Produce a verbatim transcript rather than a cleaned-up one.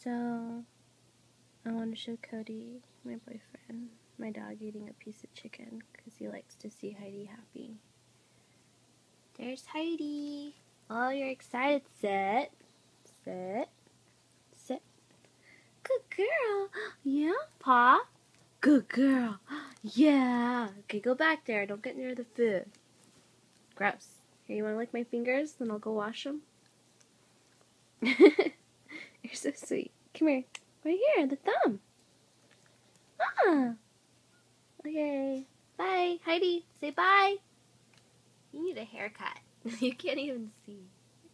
So, I want to show Cody, my boyfriend, my dog eating a piece of chicken because he likes to see Heidi happy. There's Heidi. Oh, you're excited. Sit. Sit. Sit. Good girl. Yeah, paw. Good girl. Yeah. Okay, go back there. Don't get near the food. Gross. Here, you want to lick my fingers? Then I'll go wash them. You're so sweet. Come here. Right here, the thumb. Ah. Okay. Bye. Heidi, say bye. You need a haircut. You can't even see.